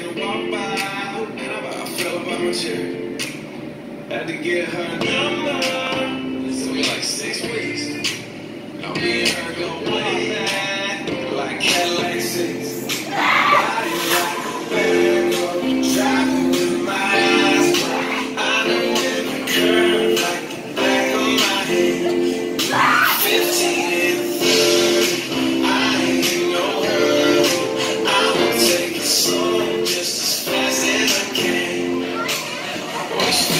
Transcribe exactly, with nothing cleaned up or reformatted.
her walk by, and I, I fell about my chair. Had to get her number. It took me like six weeks. Now me and her go way back, like Cadillac six. Body like a bag, driving with my eyes closed. I know every curve like the back of my head. fifteen